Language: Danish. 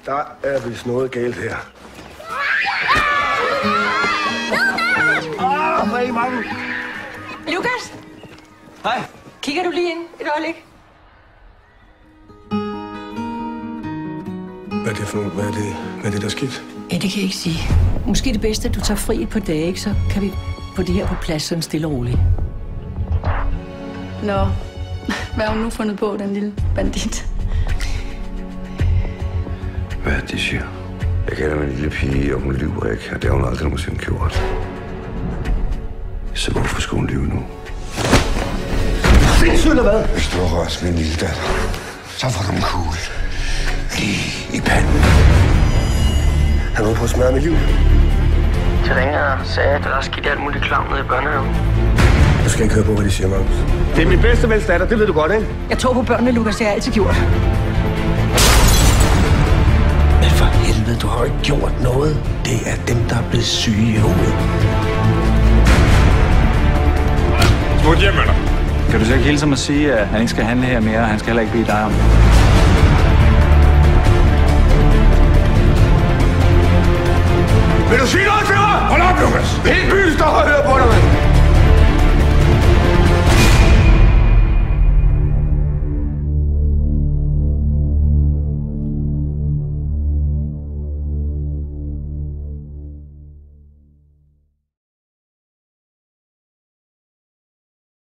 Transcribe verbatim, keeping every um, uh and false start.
Der er vist noget galt her. Åh, hvor er I mange? Lukas? Hej. Kigger du lige ind et øjeblik? Hvad er det for noget? Hvad er det, hvad er det der er skidt? Ja, det kan jeg ikke sige. Måske det bedste, at du tager fri et par dage, ikke? Så kan vi få det her på plads sådan stille og roligt. Nå, hvad har hun nu fundet på, den lille bandit? Hvad er det, siger? Jeg kender min lille pige, og hun lyver ikke, og det har hun aldrig nogensinde gjort. Så hvorfor skulle hun lyve nu? Sindssygt eller hvad? Hvis du har rørt min lille datter, så får du en kugle lige i panden. Han var på at smadre mit liv. Så ringede jeg og sagde, at der er skidt alt muligt klam nede i børnehaven. Jeg skal ikke høre på, hvad de siger, Magnus. Det er min bedste vens datter, det ved du godt, ikke? Jeg tror på børnene, Lukas. Det har jeg altid gjort. Men for helvede, du har ikke gjort noget. Det er dem, der er blevet syge i hovedet. Smut hjem med dig. Kan du så ikke hilse mig at sige, at han ikke skal handle her mere, og han skal heller ikke bede dig om det?